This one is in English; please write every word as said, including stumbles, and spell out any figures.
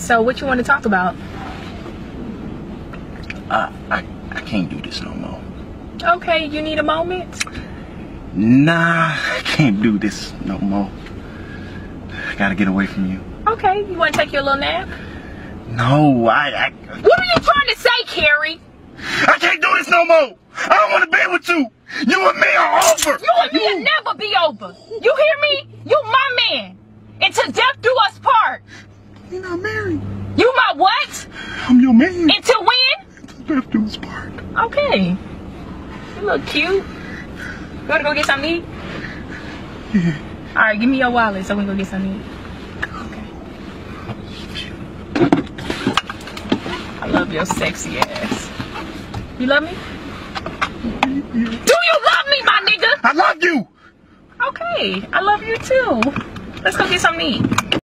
So what you want to talk about? Uh, I, I can't do this no more. Okay, you need a moment? Nah, I can't do this no more. I gotta get away from you. Okay, you want to take your little nap? No, I, I... What are you trying to say, Carrie? I can't do this no more. I don't want to be with you. You and me are over. You and me will never be over. You hear me? You my man. Until death do us part. You're not married. You my what? I'm your man. Until when? Until death do us part. Okay. You look cute. You want to go get something to eat? Yeah. Alright, give me your wallet so we can go get something to eat. I love your sexy ass. You love me? Yeah. Do you love me, my nigga? I love you. Okay, I love you too. Let's go get something to eat.